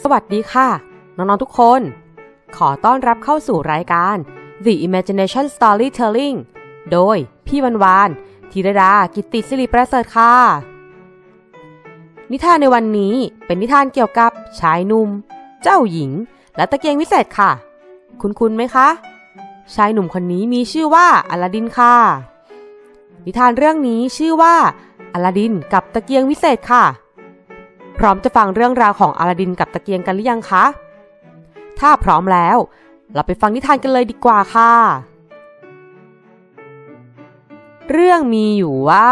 วัสดีค่ะน้องๆทุกคนขอต้อนรับเข้าสู่รายการ The Imagination Storytelling โดยพี่วานธีรดากิตติศิริประเสริฐค่ะนิทานในวันนี้เป็นนิทานเกี่ยวกับชายหนุ่มเจ้าหญิงและตะเกียงวิเศษค่ะคุ้นๆไหมคะชายหนุ่มคนนี้มีชื่อว่าอลาดินค่ะนิทานเรื่องนี้ชื่อว่าอลาดินกับตะเกียงวิเศษค่ะพร้อมจะฟังเรื่องราวของอลาดินกับตะเกียงกันหรือยังคะถ้าพร้อมแล้วเราไปฟังนิทานกันเลยดีกว่าค่ะเรื่องมีอยู่ว่า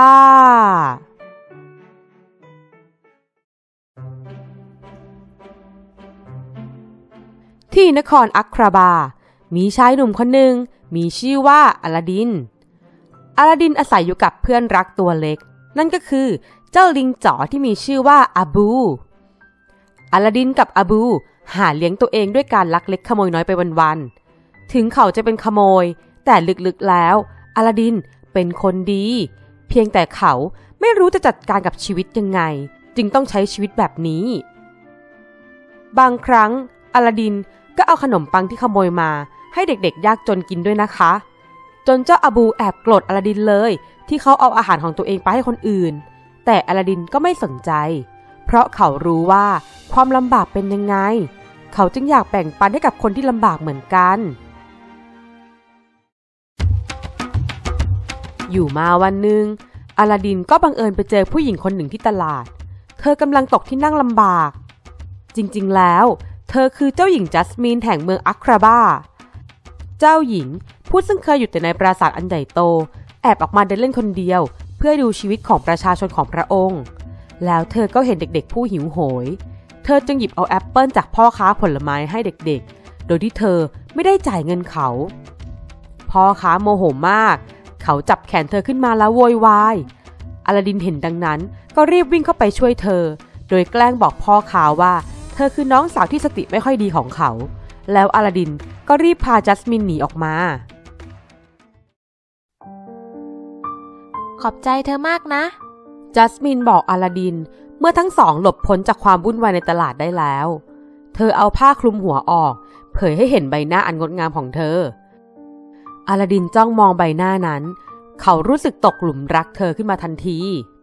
ที่นครอัคราบามีชายหนุ่มคนหนึ่งมีชื่อว่าอลาดินอาศัยอยู่กับเพื่อนรักตัวเล็กนั่นก็คือเจ้าลิงจ๋อที่มีชื่อว่าอาบูอลาดินกับอาบูหาเลี้ยงตัวเองด้วยการลักเล็กขโมยน้อยไปวันๆถึงเขาจะเป็นขโมยแต่ลึกๆแล้วอลาดินเป็นคนดีเพียงแต่เขาไม่รู้จะจัดการกับชีวิตยังไงจึงต้องใช้ชีวิตแบบนี้บางครั้งอลาดินก็เอาขนมปังที่ขโมยมาให้เด็กๆยากจนกินด้วยนะคะจนเจ้าอาบูแอบโกรธอลาดินเลยที่เขาเอาอาหารของตัวเองไปให้คนอื่นแต่อลาดินก็ไม่สนใจเพราะเขารู้ว่าความลำบากเป็นยังไงเขาจึงอยากแบ่งปันให้กับคนที่ลำบากเหมือนกันอยู่มาวันหนึ่งอลาดินก็บังเอิญไปเจอผู้หญิงคนหนึ่งที่ตลาดเธอกำลังตกที่นั่งลำบากจริงๆแล้วเธอคือเจ้าหญิงจัสมินแห่งเมืองอัคราบาเจ้าหญิงผู้ซึ่งเคยอยู่แต่ในปราสาทอันใหญ่โตแอบออกมาเดินเล่นคนเดียวเพื่อดูชีวิตของประชาชนของพระองค์แล้วเธอก็เห็นเด็กๆผู้หิวโหยเธอจึงหยิบเอาแอปเปิลจากพ่อค้าผลไม้ให้เด็กๆโดยที่เธอไม่ได้จ่ายเงินเขาพ่อค้าโมโหมากเขาจับแขนเธอขึ้นมาแล้วโวยวายอลาดินเห็นดังนั้นก็รีบวิ่งเข้าไปช่วยเธอโดยแกล้งบอกพ่อค้าว่าเธอคือน้องสาวที่สติไม่ค่อยดีของเขาแล้วอลาดินก็รีบพาจัสมินหนีออกมาขอบใจเธอมากนะจัสมินบอกอลาดินเมื่อทั้งสองหลบพ้นจากความวุ่นวายในตลาดได้แล้วเธอเอาผ้าคลุมหัวออกเผยให้เห็นใบหน้าอันงดงามของเธออลาดินจ้องมองใบหน้านั้นเขารู้สึกตกหลุมรักเธอขึ้นมาทันที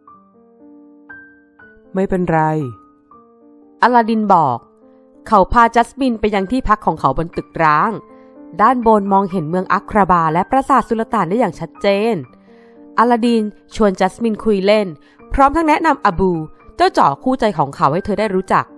ไม่เป็นไรอลาดินบอกเขาพาจัสมินไปยังที่พักของเขาบนตึกร้างด้านบนมองเห็นเมืองอัคราบาและปราสาทสุลต่านได้อย่างชัดเจนอลาดินชวนจัสมินคุยเล่นพร้อมทั้งแนะนำอาบูเจ้าจ๋อคู่ใจของเขาให้เธอได้รู้จัก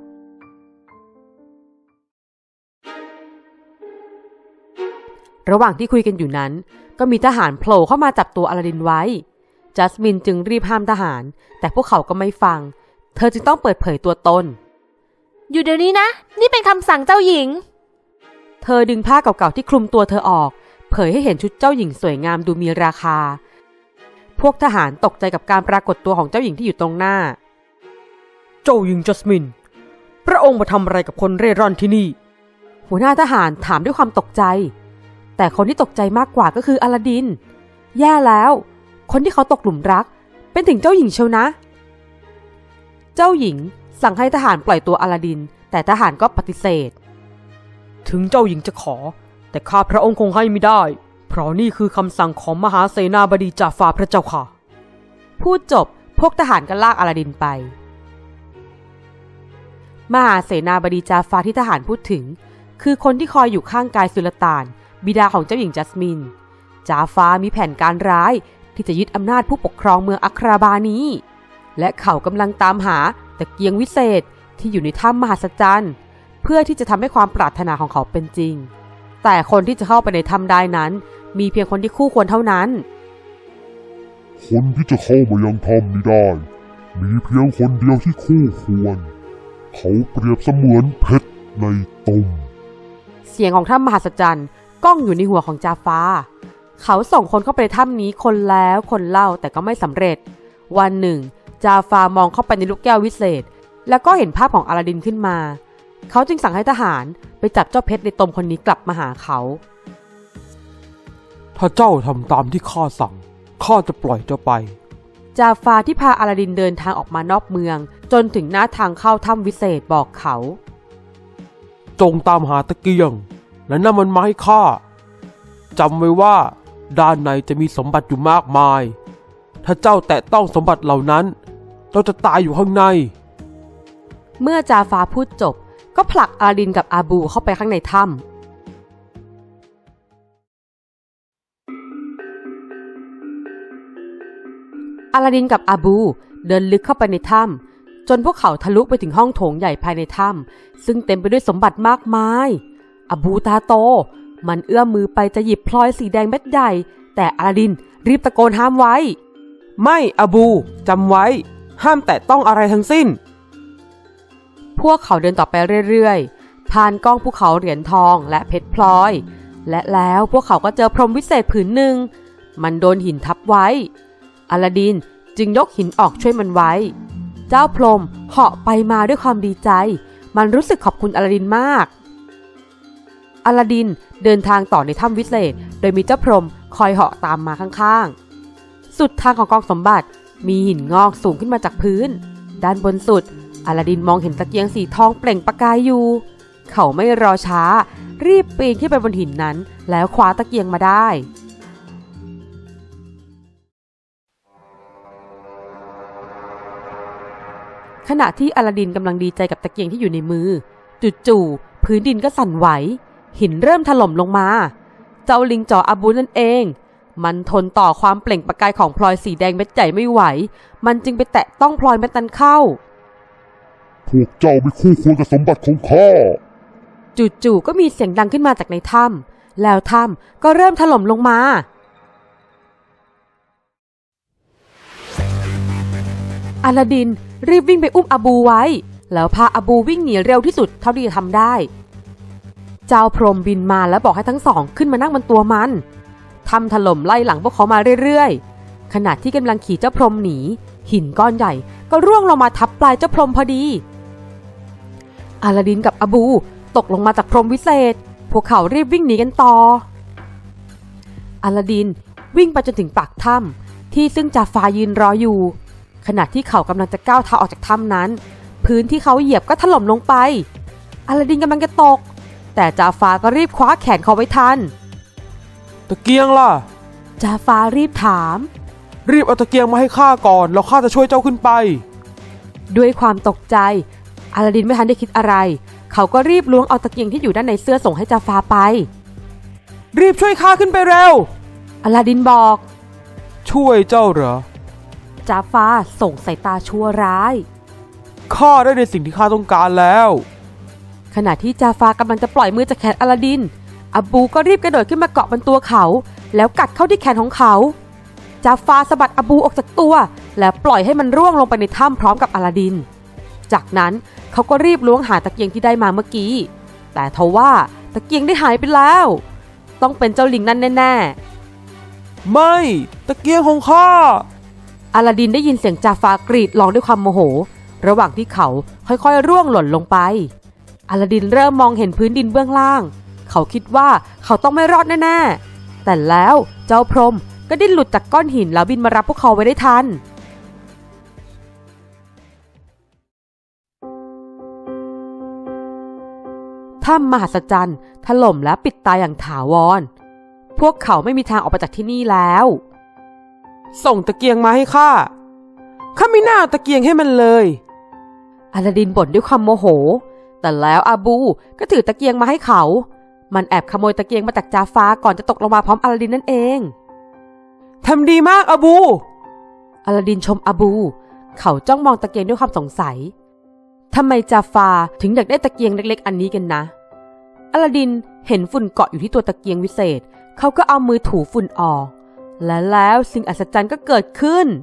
ระหว่างที่คุยกันอยู่นั้นก็มีทหารโผล่เข้ามาจับตัวอลาดินไว้จัสมินจึงรีบห้ามทหารแต่พวกเขาก็ไม่ฟังเธอจึงต้องเปิดเผยตัวตนอยู่เดี๋ยวนี้นะนี่เป็นคำสั่งเจ้าหญิงเธอดึงผ้าเก่าๆที่คลุมตัวเธอออกเผยให้เห็นชุดเจ้าหญิงสวยงามดูมีราคาพวกทหารตกใจกับการปรากฏตัวของเจ้าหญิงที่อยู่ตรงหน้าเจ้าหญิงจัสมินพระองค์มาทำอะไรกับคนเร่ร่อนที่นี่หัวหน้าทหารถามด้วยความตกใจแต่คนที่ตกใจมากกว่าก็คืออลาดินแย่แล้วคนที่เขาตกหลุมรักเป็นถึงเจ้าหญิงเชียวนะเจ้าหญิงสั่งให้ทหารปล่อยตัวอลาดินแต่ทหารก็ปฏิเสธถึงเจ้าหญิงจะขอแต่ข้าพระองค์คงให้ไม่ได้เพราะนี่คือคำสั่งของมหาเสนาบดีจาฟาพระเจ้าค่ะพูดจบพวกทหารก็ลากอลาดินไปมหาเสนาบดีจาฟาที่ทหารพูดถึงคือคนที่คอยอยู่ข้างกายสุลต่านบิดาของเจ้าหญิงจัสมินจาฟามีแผนการร้ายที่จะยึดอำนาจผู้ปกครองเมืองอัคราบานี้และเขากำลังตามหาตะเกียงวิเศษที่อยู่ในถ้ำมหัศจรรย์เพื่อที่จะทำให้ความปรารถนาของเขาเป็นจริงแต่คนที่จะเข้าไปในถ้ำได้นั้นมีเพียงคนที่คู่ควรเท่านั้นคนที่จะเข้ามายังถ้ำนี้ได้มีเพียงคนเดียวที่คู่ควรเขาเปรียบเสมือนเพชรในตุ่มเสียงของถ้ำมหัศจรรย์ก้องอยู่ในหัวของจาฟาเขาส่งคนเข้าไปในถ้ำนี้คนแล้วคนเล่าแต่ก็ไม่สำเร็จวันหนึ่งจาฟามองเข้าไปในลูกแก้ววิเศษแล้วก็เห็นภาพของอลาดินขึ้นมาเขาจึงสั่งให้ทหารไปจับเจ้าเพชรในตมคนนี้กลับมาหาเขาถ้าเจ้าทำตามที่ข้าสั่งข้าจะปล่อยเจ้าไปจาฟาที่พาอลาดินเดินทางออกมานอกเมืองจนถึงหน้าทางเข้าถ้ำวิเศษบอกเขาจงตามหาตะเกียงและนำมันมาให้ข้าจำไว้ว่าด้านในจะมีสมบัติอยู่มากมายถ้าเจ้าแตะต้องสมบัติเหล่านั้นเจ้าจะตายอยู่ข้างในเมื่อจาฟาพูดจบก็ผลักอาลาดินกับอาบูเข้าไปข้างในถ้ำอาลาดินกับอาบูเดินลึกเข้าไปในถ้ำจนพวกเขาทะลุไปถึงห้องโถงใหญ่ภายในถ้ำซึ่งเต็มไปด้วยสมบัติมากมายอาบูตาโตมันเอื้อมมือไปจะหยิบพลอยสีแดงเม็ดใหญ่แต่อาลาดินรีบตะโกนห้ามไว้ไม่อาบูจำไว้ห้ามแตะต้องอะไรทั้งสิ้นพวกเขาเดินต่อไปเรื่อยๆผ่านกองภูเขาเหรียญทองและเพชรพลอยและแล้วพวกเขาก็เจอพรมวิเศษผืนหนึ่งมันโดนหินทับไว้อาลาดินจึงยกหินออกช่วยมันไว้เจ้าพรหมเหาะไปมาด้วยความดีใจมันรู้สึกขอบคุณอาลาดินมากอาลาดินเดินทางต่อในถ้ำวิเศษโดยมีเจ้าพรหมคอยเหาะตามมาข้างๆสุดทางของกองสมบัติมีหินงอกสูงขึ้นมาจากพื้นด้านบนสุดอาลาดินมองเห็นตะเกียงสีทองเปล่งประกายอยู่เขาไม่รอช้ารีบปีนขึ้นไปบนหินนั้นแล้วคว้าตะเกียงมาได้ขณะที่อาลาดินกำลังดีใจกับตะเกียงที่อยู่ในมือจู่ๆพื้นดินก็สั่นไหวหินเริ่มถล่มลงมาเจ้าลิงจ่ออาบูนั่นเองมันทนต่อความเปล่งประกายของพลอยสีแดงเม็ดใหญ่ไม่ไหวมันจึงไปแตะต้องพลอยเม็ดนั้นเข้าพวกเจ้าไม่คู่ควรกับสมบัติของข้าจู่ๆก็มีเสียงดังขึ้นมาจากในถ้ำแล้วถ้ำก็เริ่มถล่มลงมาอาลาดินรีบวิ่งไปอุ้มอาบูไว้แล้วพาอาบูวิ่งหนีเร็วที่สุดเท่าที่จะทำได้เจ้าพรหมบินมาแล้วบอกให้ทั้งสองขึ้นมานั่งบนตัวมันถ้ำถล่มไล่หลังพวกเขามาเรื่อยๆขณะที่กำลังขี่เจ้าพรหมหนีหินก้อนใหญ่ก็ร่วงลงมาทับปลายเจ้าพรหมพอดีอาลาดินกับอาบูตกลงมาจากพรหมวิเศษพวกเขารีบวิ่งหนีกันต่ออาลาดินวิ่งไปจนถึงปากถ้ำที่ซึ่งจาฟายืนรออยู่ขณะที่เขากำลังจะก้าวเท้าออกจากถ้ำนั้นพื้นที่เขาเหยียบก็ถล่มลงไปอาลาดินกำลังจะตกแต่จาฟาก็รีบคว้าแขนเขาไว้ทันตะเกียงล่ะจาฟารีบถามรีบเอาตะเกียงมาให้ข้าก่อนแล้วข้าจะช่วยเจ้าขึ้นไปด้วยความตกใจอาลาดินไม่ทันได้คิดอะไรเขาก็รีบล้วงเอาตะเกียงที่อยู่ด้านในเสื้อส่งให้จาฟาไปรีบช่วยข้าขึ้นไปเร็วอาลาดินบอกช่วยเจ้าเหรอจาฟาส่งสายตาชั่วร้ายข้าได้ในสิ่งที่ข้าต้องการแล้วขณะที่จาฟากำลังจะปล่อยมือจากแขนอาลาดินอาบูก็รีบกระโดดขึ้นมาเกาะบนตัวเขาแล้วกัดเข้าที่แขนของเขาจาฟาสะบัดอาบูออกจากตัวแล้วปล่อยให้มันร่วงลงไปในถ้ำพร้อมกับอาลาดินจากนั้นเขาก็รีบล้วงหาตะเกียงที่ได้มาเมื่อกี้แต่ทว่าตะเกียงได้หายไปแล้วต้องเป็นเจ้าลิงนั่นแน่ๆไม่ตะเกียงของข้าอาลาดินได้ยินเสียงจาฟากรีดร้องด้วยความโมโหระหว่างที่เขาค่อยๆร่วงหล่นลงไปอาลาดินเริ่มมองเห็นพื้นดินเบื้องล่างเขาคิดว่าเขาต้องไม่รอดแน่ๆแต่แล้วเจ้าพรหมก็ดิ้นหลุดจากก้อนหินแล้วบินมารับพวกเขาไว้ได้ทันถ้ำมหัศจรรย์ถล่มและปิดตายอย่างถาวรพวกเขาไม่มีทางออกไปจากที่นี่แล้วส่งตะเกียงมาให้ข้าไม่น่าตะเกียงให้มันเลยอาลาดินบ่นด้วยความโมโหแต่แล้วอาบูก็ถือตะเกียงมาให้เขามันแอบขโมยตะเกียงมาจากจาฟาก่อนจะตกลงมาพร้อมอาลาดินนั่นเองทำดีมากอาบูอาลาดินชมอาบูเขาจ้องมองตะเกียงด้วยความสงสัยทำไมจาฟาถึงอยากได้ตะเกียงเล็กๆอันนี้กันนะอาลาดินเห็นฝุ่นเกาะอยู่ที่ตัวตะเกียงวิเศษเขาก็เอามือถูฝุ่นออกและแล้วสิ่งอัศจรรย์ก็เกิดขึ้น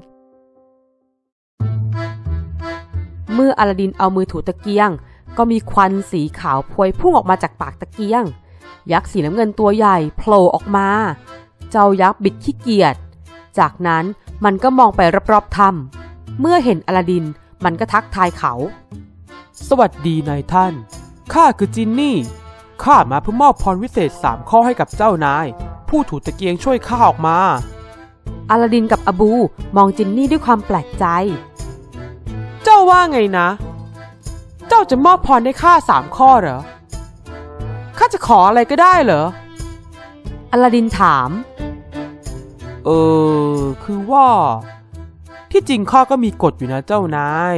เมื่ออาลาดินเอามือถูตะเกียงก็มีควันสีขาวพวยพุ่งออกมาจากปากตะเกียงยักษ์สีน้ำเงินตัวใหญ่โผล่ออกมาเจ้ายักษ์บิดขี้เกียจจากนั้นมันก็มองไปรอบๆถ้ำเมื่อเห็นอาลาดินมันก็ทักทายเขาสวัสดีนายท่านข้าคือจินนี่ข้ามาเพื่อมอบพรวิเศษ3ข้อให้กับเจ้านายผู้ถูตะเกียงช่วยข้าออกมาอาลาดินกับอาบูมองจินนี่ด้วยความแปลกใจเจ้าว่าไงนะเจ้าจะมอบพรให้ข้า3ข้อเหรอจะขออะไรก็ได้เหรออลาดินถามคือว่าที่จริงข้าก็มีกฎอยู่นะเจ้านาย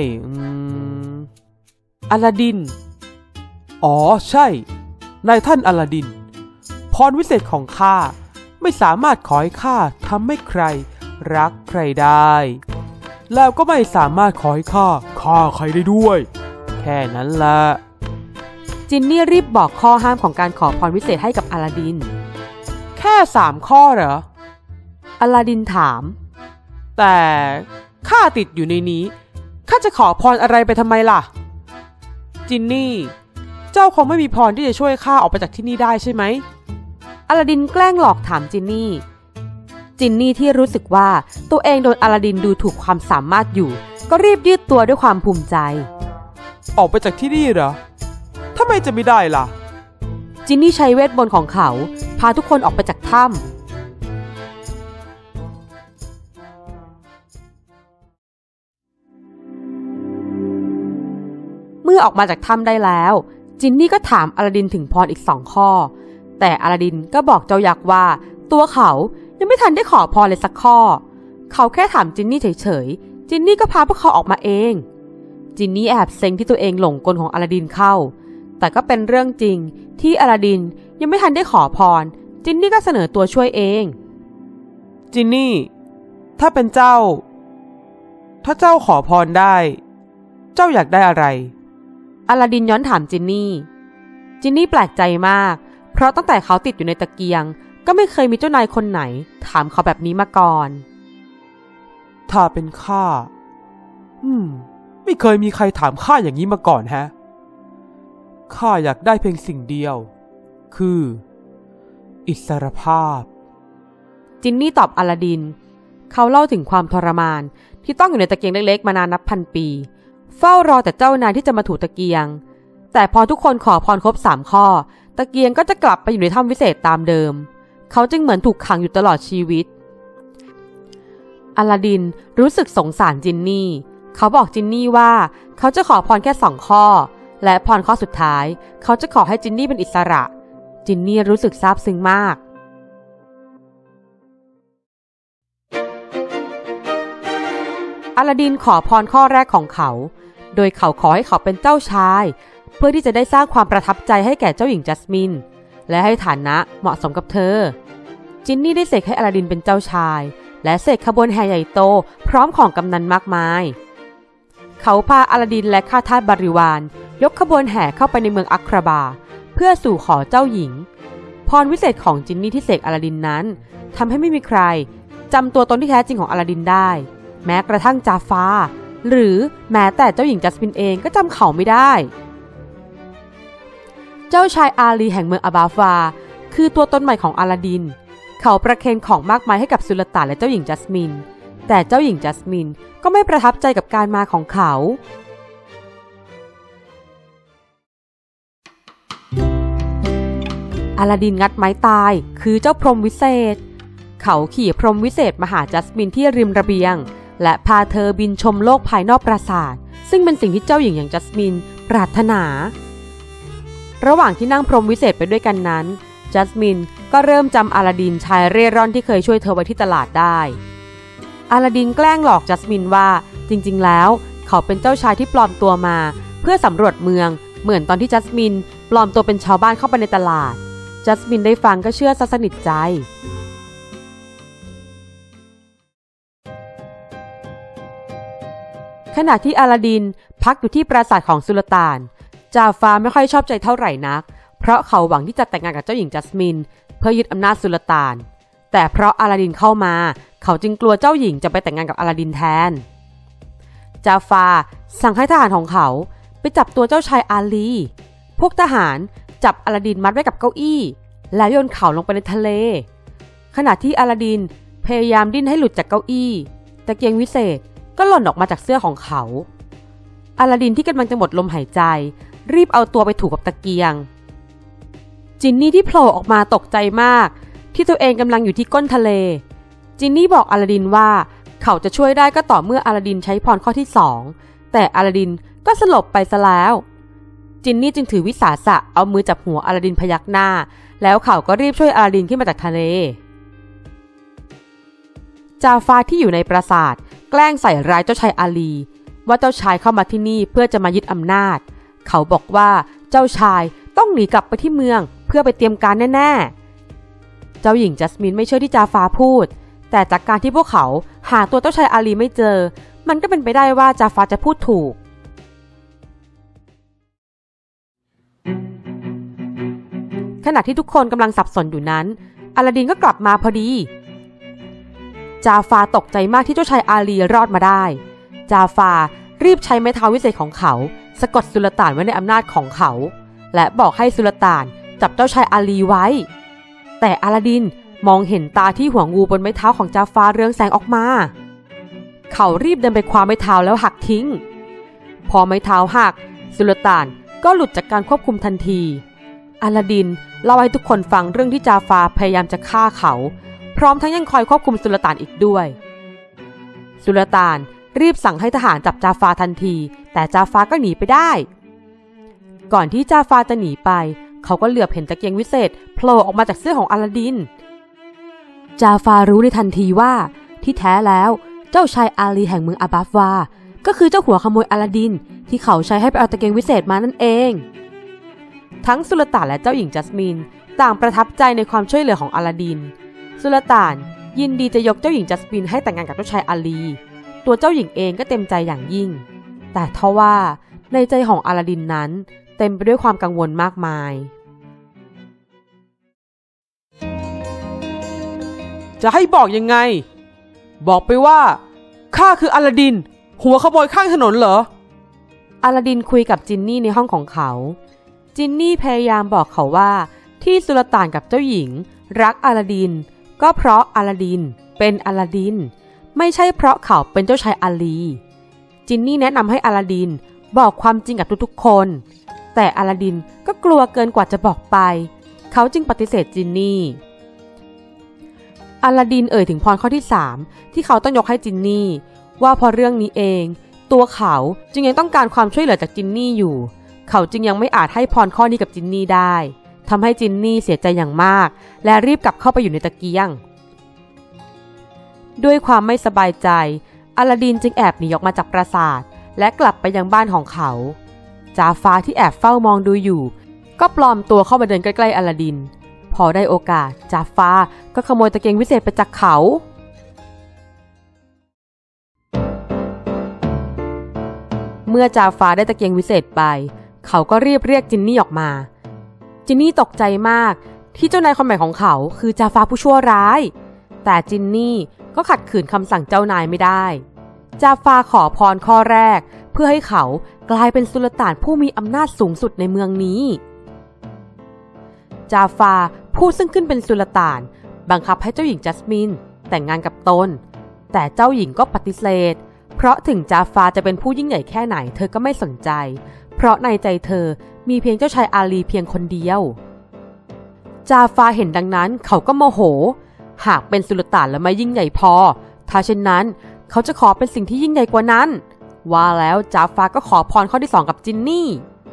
อลาดินอ๋อใช่นายท่านอลาดินพรวิเศษของข้าไม่สามารถขอให้ข้าทำให้ใครรักใครได้แล้วก็ไม่สามารถขอให้ข้าฆ่าใครได้ด้วยแค่นั้นแหละจินนี่รีบบอกข้อห้ามของการขอพรวิเศษให้กับอลาดินแค่3 ข้อเหรออลาดินถามแต่ข้าติดอยู่ในนี้ข้าจะขอพรอะไรไปทำไมล่ะจินนี่เจ้าคงไม่มีพรที่จะช่วยข้าออกไปจากที่นี่ได้ใช่ไหมอลาดินแกล้งหลอกถามจินนี่ที่รู้สึกว่าตัวเองโดนอลาดินดูถูกความสามารถอยู่ก็รีบยืดตัวด้วยความภูมิใจออกไปจากที่นี่เหรอทำไมจะไม่ได้ล่ะจินนี่ใช้เวทมนต์ของเขาพาทุกคนออกไปจากถ้ำเมื่อออกมาจากถ้ำได้แล้วจินนี่ก็ถามอลาดินถึงพรอีก2 ข้อแต่อลาดินก็บอกเจ้ายักษ์ว่าตัวเขายังไม่ทันได้ขอพรเลยสักข้อเขาแค่ถามจินนี่เฉยๆจินนี่ก็พาพวกเขาออกมาเองจินนี่แอบเซ็งที่ตัวเองหลงกลของอลาดินเข้าแต่ก็เป็นเรื่องจริงที่อลาดินยังไม่ทันได้ขอพรจินนี่ก็เสนอตัวช่วยเองจินนี่ถ้าเป็นเจ้าถ้าเจ้าขอพรได้เจ้าอยากได้อะไรอลาดินย้อนถามจินนี่แปลกใจมากเพราะตั้งแต่เขาติดอยู่ในตะเกียงก็ไม่เคยมีเจ้านายคนไหนถามเขาแบบนี้มาก่อนถ้าเป็นข้าไม่เคยมีใครถามข้าอย่างนี้มาก่อนฮะข้าอยากได้เพียงสิ่งเดียวคืออิสรภาพจินนี่ตอบอลาดินเขาเล่าถึงความทรมานที่ต้องอยู่ในตะเกียงเล็กๆมานานนับพันปีเฝ้ารอแต่เจ้านายที่จะมาถูตะเกียงแต่พอทุกคนขอพรครบ3 ข้อตะเกียงก็จะกลับไปอยู่ในถ้ำวิเศษตามเดิมเขาจึงเหมือนถูกขังอยู่ตลอดชีวิตอลาดินรู้สึกสงสารจินนี่เขาบอกจินนี่ว่าเขาจะขอพรแค่2 ข้อและพรข้อสุดท้ายเขาจะขอให้จินนี่เป็นอิสระจินนี่รู้สึกซาบซึ้งมากอลาดินขอพรข้อแรกของเขาโดยเขาขอให้เขาเป็นเจ้าชายเพื่อที่จะได้สร้างความประทับใจให้แก่เจ้าหญิงจัสมินและให้ฐานะเหมาะสมกับเธอจินนี่ได้เสกให้อลาดินเป็นเจ้าชายและเสกขบวนแห่ใหญ่โตพร้อมของกำนันมากมายเขาพาอลาดินและข้าทาสบริวารยกขบวนแห่เข้าไปในเมืองอัคราบาเพื่อสู่ขอเจ้าหญิงพรวิเศษของจินนี่ที่เสกอลาดินนั้นทำให้ไม่มีใครจำตัวตนที่แท้จริงของอลาดินได้แม้กระทั่งจาฟาหรือแม้แต่เจ้าหญิงจัสมินเองก็จำเขาไม่ได้เจ้าชายอาลีแห่งเมืองอาบาฟาคือตัวตนใหม่ของอลาดินเขาประเคนของมากมายให้กับสุลต่านและเจ้าหญิงจัสมินแต่เจ้าหญิงจัสมินก็ไม่ประทับใจกับการมาของเขาอลาดินงัดไม้ตายคือเจ้าพรหมวิเศษเขาขี่พรหมวิเศษมาหาจัสมินที่ริมระเบียงและพาเธอบินชมโลกภายนอกปราสาทซึ่งเป็นสิ่งที่เจ้าหญิงอย่างจัสมินปรารถนาระหว่างที่นั่งพรหมวิเศษไปด้วยกันนั้นจัสมินก็เริ่มจำอลาดินชายเร่ร่อนที่เคยช่วยเธอไว้ที่ตลาดได้อลาดินแกล้งหลอกจัสมินว่าจริงๆแล้วเขาเป็นเจ้าชายที่ปลอมตัวมาเพื่อสำรวจเมืองเหมือนตอนที่จัสมินปลอมตัวเป็นชาวบ้านเข้าไปในตลาดจัสมินได้ฟังก็เชื่อซะสนิทใจขณะที่อลาดินพักอยู่ที่ปราสาทของสุลต่านจาฟาไม่ค่อยชอบใจเท่าไหร่นักเพราะเขาหวังที่จะแต่งงานกับเจ้าหญิงจัสมินเพื่อยึดอำนาจสุลต่านแต่เพราะอลาดินเข้ามาเขาจึงกลัวเจ้าหญิงจะไปแต่งงานกับอลาดินแทนจาฟาสั่งให้ทหารของเขาไปจับตัวเจ้าชายอาลีพวกทหารจับอลาดินมัดไว้กับเก้าอี้แล้วโยนเขาลงไปในทะเลขณะที่อลาดินพยายามดิ้นให้หลุดจากเก้าอี้ตะเกียงวิเศษก็หล่นออกมาจากเสื้อของเขาอลาดินที่กำลังจะหมดลมหายใจรีบเอาตัวไปถูกกับตะเกียงจินนี่ที่โผล่ออกมาตกใจมากที่ตัวเองกำลังอยู่ที่ก้นทะเลจินนี่บอกอลาดินว่าเขาจะช่วยได้ก็ต่อเมื่ออลาดินใช้พรข้อที่2แต่อลาดินก็สลบไปซะแล้วจินนี่จึงถือวิสาสะเอามือจับหัวอลาดินพยักหน้าแล้วเขาก็รีบช่วยอลาดินขึ้นมาจากทะเลจาฟาที่อยู่ในปราสาทแกล้งใส่ร้ายเจ้าชายอาลีว่าเจ้าชายเข้ามาที่นี่เพื่อจะมายึดอำนาจเขาบอกว่าเจ้าชายต้องหนีกลับไปที่เมืองเพื่อไปเตรียมการแน่ๆเจ้าหญิงจัสมินไม่เชื่อที่จาฟาพูดแต่จากการที่พวกเขาหาตัวเจ้าชายอาลีไม่เจอมันก็เป็นไปได้ว่าจาฟาจะพูดถูกขณะที่ทุกคนกำลังสับสนอยู่นั้นอลาดินก็กลับมาพอดีจาฟาตกใจมากที่เจ้าชายอาลีรอดมาได้จาฟารีบใช้ไม้เท้าวิเศษของเขาสะกดสุลต่านไว้ในอำนาจของเขาและบอกให้สุลต่านจับเจ้าชายอาลีไว้แต่อลาดินมองเห็นตาที่หัวงูบนไม้เท้าของจาฟาเรืองแสงออกมาเขารีบเดินไปคว้าไม้เท้าแล้วหักทิ้งพอไม้เท้าหักสุลต่านก็หลุดจากการควบคุมทันทีอลาดินเล่าให้ทุกคนฟังเรื่องที่จาฟาพยายามจะฆ่าเขาพร้อมทั้งยังคอยควบคุมสุลต่านอีกด้วยสุลต่านรีบสั่งให้ทหารจับจาฟาทันทีแต่จาฟาก็หนีไปได้ก่อนที่จาฟาจะหนีไปเขาก็เหลือบเห็นตะเกียงวิเศษโผล่ออกมาจากเสื้อของอลาดินจาฟารู้ในทันทีว่าที่แท้แล้วเจ้าชายอาลีแห่งเมืองอาบาฟวาก็คือเจ้าหัวขโมยอลาดินที่เขาใช้ให้ไปเอาตะเกียงวิเศษมานั่นเองทั้งสุลต่านและเจ้าหญิงจัสมินต่างประทับใจในความช่วยเหลือของอลาดินสุลต่านยินดีจะยกเจ้าหญิงจัสมินให้แต่งงานกับเจ้าชายอาลีตัวเจ้าหญิงเองก็เต็มใจอย่างยิ่งแต่ทว่าในใจของอลาดินนั้นเต็มไปด้วยความกังวลมากมายจะให้บอกยังไงบอกไปว่าข้าคืออลาดินหัวขโมยข้างถนนเหรออลาดินคุยกับจินนี่ในห้องของเขาจินนี่พยายามบอกเขาว่าที่สุลต่านกับเจ้าหญิงรักอลาดินก็เพราะอลาดินเป็นอลาดินไม่ใช่เพราะเขาเป็นเจ้าชายอาลีจินนี่แนะนำให้อลาดินบอกความจริงกับทุกๆคนแต่อลาดินก็กลัวเกินกว่าจะบอกไปเขาจึงปฏิเสธจินนี่อลาดินเอ่ยถึงพรข้อที่3ที่เขาต้องยกให้จินนี่ว่าพอเรื่องนี้เองตัวเขาจึงยังต้องการความช่วยเหลือจากจินนี่อยู่เขาจึงยังไม่อาจให้พรข้อนี้กับจินนี่ได้ทำให้จินนี่เสียใจอย่างมากและรีบกลับเข้าไปอยู่ในตะเกียงด้วยความไม่สบายใจอลาดินจึงแอบหนีออกมาจากปราสาทและกลับไปยังบ้านของเขาจาฟาที่แอบเฝ้ามองดูอยู่ก็ปลอมตัวเข้ามาเดินใกล้ๆอลาดินพอได้โอกาสจาฟาก็ขโมยตะเกียงวิเศษไปจากเขาเมื่อจาฟาได้ตะเกียงวิเศษไปเขาก็รีบเรียกจินนี่ออกมาจินนี่ตกใจมากที่เจ้านายคนใหม่ของเขาคือจาฟาผู้ชั่วร้ายแต่จินนี่ก็ขัดขืนคำสั่งเจ้านายไม่ได้จาฟาขอพรข้อแรกเพื่อให้เขากลายเป็นสุลต่านผู้มีอำนาจสูงสุดในเมืองนี้จาฟาผู้ซึ่งขึ้นเป็นสุลต่านบังคับให้เจ้าหญิงจัสมินแต่งงานกับตนแต่เจ้าหญิงก็ปฏิเสธเพราะถึงจาฟาจะเป็นผู้ยิ่งใหญ่แค่ไหนเธอก็ไม่สนใจเพราะในใจเธอมีเพียงเจ้าชายอาลีเพียงคนเดียวจาฟาเห็นดังนั้นเขาก็โมโหหากเป็นสุลต่านแล้วไม่ยิ่งใหญ่พอถ้าเช่นนั้นเขาจะขอเป็นสิ่งที่ยิ่งใหญ่กว่านั้นว่าแล้วจาฟาก็ขอพรข้อที่2กับจินนี่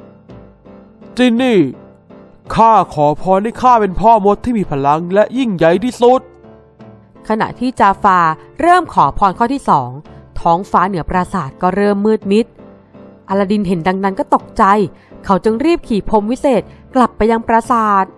ข้าขอพรให้ข้าเป็นพ่อมดที่มีพลังและยิ่งใหญ่ที่สุดขณะที่จาฟาเริ่มขอพรข้อที่2ท้องฟ้าเหนือปราสาทก็เริ่มมืดมิดอลาดินเห็นดังนั้นก็ตกใจเขาจึงรีบขี่พรมวิเศษกลับไปยังปราสาท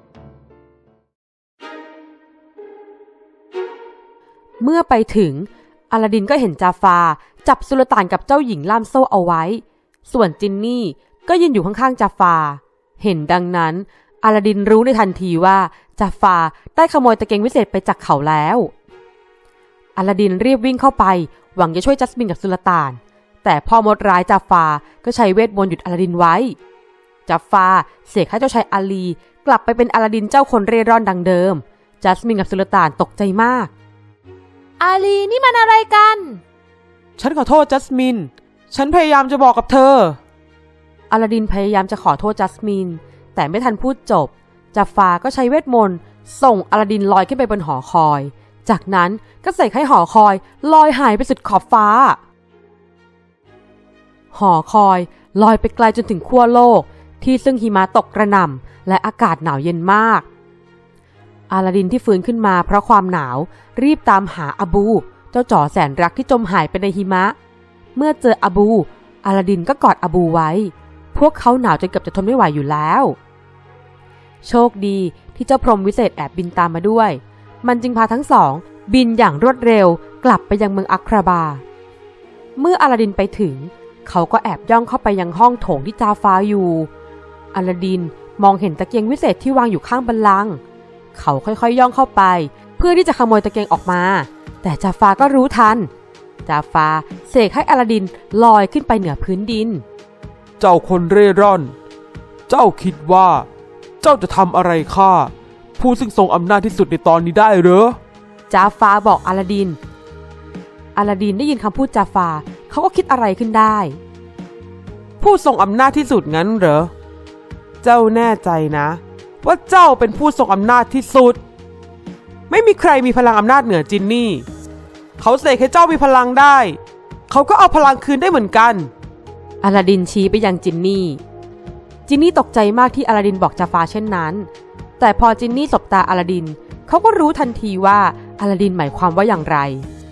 เมื่อไปถึงอลาดินก็เห็นจาฟาจับสุลต่านกับเจ้าหญิงล่ามโซ่เอาไว้ส่วนจินนี่ก็ยืนอยู่ข้างๆจาฟาเห็นดังนั้นอลาดินรู้ในทันทีว่าจาฟาได้ขโมยตะเกียงวิเศษไปจากเขาแล้วอลาดินรีบวิ่งเข้าไปหวังจะช่วยจัสมินกับสุลต่านแต่พ่อมดร้ายจาฟาก็ใช้เวทมนต์หยุดอลาดินไว้จาฟาเสกให้เจ้าชายอาลีกลับไปเป็นอลาดินเจ้าคนเร่ร่อนดังเดิมจัสมินกับสุลต่านตกใจมากอาลีนี่มันอะไรกันฉันขอโทษจัสมินฉันพยายามจะบอกกับเธออลาดินพยายามจะขอโทษจัสมินแต่ไม่ทันพูดจบจาฟาก็ใช้เวทมนต์ส่งอลาดินลอยขึ้นไปบนหอคอยจากนั้นก็เสกให้หอคอยลอยหายไปสุดขอบฟ้าหอคอยลอยไปไกลจนถึงขั้วโลกที่ซึ่งหิมะตกกระหน่ำและอากาศหนาวเย็นมากอาลาดินที่ฟื้นขึ้นมาเพราะความหนาวรีบตามหาอบูเจ้าจ๋อแสนรักที่จมหายไปในหิมะเมื่อเจออบูอาลาดินก็กอดอบูไว้พวกเขาหนาวจนเกือบจะทนไม่ไหวอยู่แล้วโชคดีที่เจ้าพรหมวิเศษแอบบินตามมาด้วยมันจึงพาทั้งสองบินอย่างรวดเร็วกลับไปยังเมืองอัคราบาเมื่ออาลาดินไปถึงเขาก็แอบย่องเข้าไปยังห้องโถงที่จาฟาอยู่อาลาดินมองเห็นตะเกียงวิเศษที่วางอยู่ข้างบัลลังก์เขาค่อยๆย่องเข้าไปเพื่อที่จะขโมยตะเกียงออกมาแต่จาฟาก็รู้ทันจาฟาเสกให้อาลาดินลอยขึ้นไปเหนือพื้นดินเจ้าคนเร่ร่อนเจ้าคิดว่าเจ้าจะทำอะไรข้าผู้ซึ่งทรงอำนาจที่สุดในตอนนี้ได้เหรอจาฟาบอกอาลาดินได้ยินคำพูดจาฟาเขาก็คิดอะไรขึ้นได้ผู้ทรงอำนาจที่สุดงั้นเหรอเจ้าแน่ใจนะว่าเจ้าเป็นผู้ทรงอำนาจที่สุดไม่มีใครมีพลังอำนาจเหนือจินนี่เขาเสกให้เจ้ามีพลังได้เขาก็เอาพลังคืนได้เหมือนกันอาลาดินชี้ไปยังจินนี่ตกใจมากที่อาลาดินบอกจาฟาเช่นนั้นแต่พอจินนี่สบตาอาลาดินเขาก็รู้ทันทีว่าอาลาดินหมายความว่าอย่างไร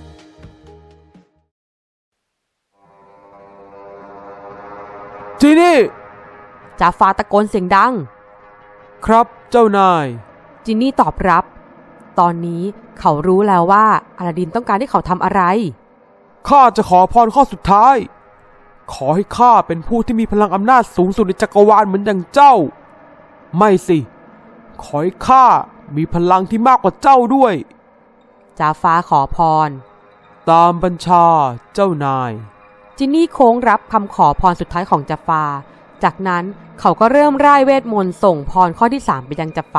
จินนี่จาฟาตะโกนเสียงดังครับเจ้านายจินนี่ตอบรับตอนนี้เขารู้แล้วว่าอาลาดินต้องการให้เขาทำอะไรข้าจะขอพรข้อสุดท้ายขอให้ข้าเป็นผู้ที่มีพลังอำนาจสูงสุดในจักรวาลเหมือนอย่างเจ้าไม่สิขอให้ข้ามีพลังที่มากกว่าเจ้าด้วยจาฟาขอพรตามบัญชาเจ้านายจินนี่โค้งรับคำขอพรสุดท้ายของจาฟาจากนั้นเขาก็เริ่มร่ายเวทมนต์ส่งพรข้อที่3ไปยังจา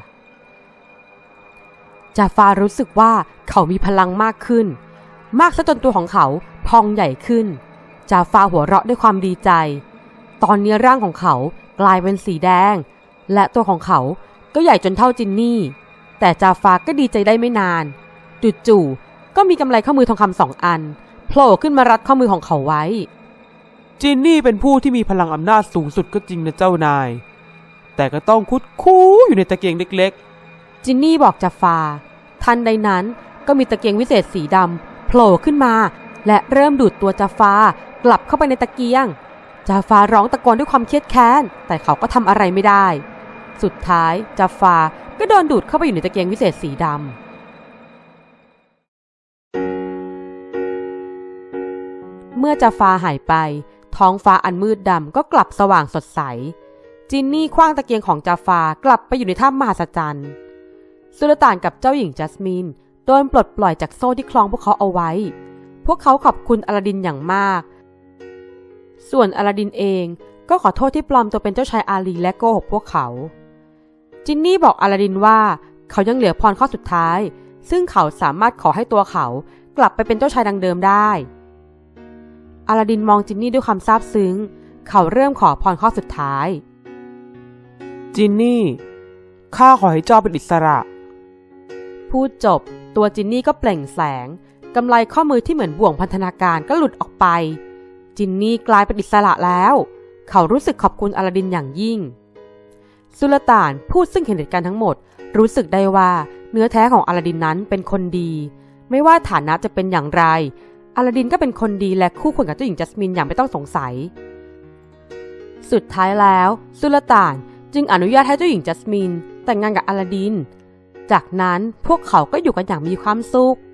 ฟารู้สึกว่าเขามีพลังมากขึ้นมากซะจนตัวของเขาพองใหญ่ขึ้นจาฟาหัวเราะด้วยความดีใจตอนนี้ร่างของเขากลายเป็นสีแดงและตัวของเขาก็ใหญ่จนเท่าจินนี่แต่จาฟาก็ดีใจได้ไม่นานจู่ๆก็มีกำไลข้อมือทองคำ2 อันโผล่ขึ้นมารัดข้อมือของเขาไว้จินนี่เป็นผู้ที่มีพลังอำนาจสูงสุดก็จริงนะเจ้านายแต่ก็ต้องคุดคู้อยู่ในตะเกียงเล็กๆจินนี่บอกจาฟาทันใดนั้นก็มีตะเกียงวิเศษสีดำโผล่ขึ้นมาและเริ่มดูดตัวจาฟากลับเข้าไปในตะเกียงจาฟาร้องตะโกนด้วยความเครียดแค้นแต่เขาก็ทำอะไรไม่ได้สุดท้ายจาฟาก็โดนดูดเข้าไปอยู่ในตะเกียงวิเศษสีดำเมื่อจาฟาหายไปท้องฟ้าอันมืดดำก็กลับสว่างสดใสจินนี่คว้างตะเกียงของจาฟากลับไปอยู่ในถ้ำมหัศจรรย์สุลต่านกับเจ้าหญิงจัสมินโดนปลดปล่อยจากโซ่ที่คล้องพวกเขาเอาไว้พวกเขาขอบคุณอาลาดินอย่างมากส่วนอาลาดินเองก็ขอโทษที่ปลอมตัวเป็นเจ้าชายอาลีและโกหกพวกเขาจินนี่บอกอาลาดินว่าเขายังเหลือพรข้อสุดท้ายซึ่งเขาสามารถขอให้ตัวเขากลับไปเป็นเจ้าชายดังเดิมได้อาลาดินมองจินนี่ด้วยความซาบซึ้งเขาเริ่มขอพรข้อสุดท้ายจินนี่ข้าขอให้เจ้าเป็นอิสระพูดจบตัวจินนี่ก็เปล่งแสงกำไลข้อมือที่เหมือนบ่วงพันธนาการก็หลุดออกไปจินนี่กลายเป็นอิสระแล้วเขารู้สึกขอบคุณอาลาดินอย่างยิ่งสุลต่านผู้ซึ่งเห็นเหตุการณ์ทั้งหมดรู้สึกได้ว่าเนื้อแท้ของอาลาดินนั้นเป็นคนดีไม่ว่าฐานะจะเป็นอย่างไรอาลาดินก็เป็นคนดีและคู่ควรกับเจ้าหญิงจัสมินอย่างไม่ต้องสงสัยสุดท้ายแล้วสุลต่านจึงอนุญาตให้เจ้าหญิงจัสมินแต่งงานกับอาลาดินจากนั้นพวกเขาก็อยู่กันอย่างมีความสุข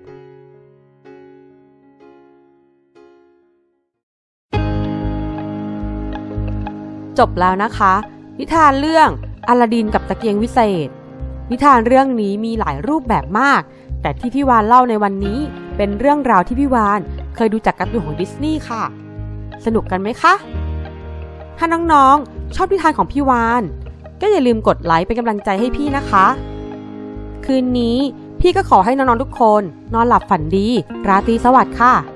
จบแล้วนะคะนิทานเรื่องอาลาดินกับตะเกียงวิเศษนิทานเรื่องนี้มีหลายรูปแบบมากแต่ที่พี่วานเล่าในวันนี้เป็นเรื่องราวที่พี่วานเคยดูจากการ์ตูนของดิสนีย์ค่ะสนุกกันไหมคะถ้าน้องๆชอบนิทานของพี่วานก็อย่าลืมกดไลค์เป็นกำลังใจให้พี่นะคะคืนนี้พี่ก็ขอให้น้องๆทุกคนนอนหลับฝันดีราตรีสวัสดิ์ค่ะ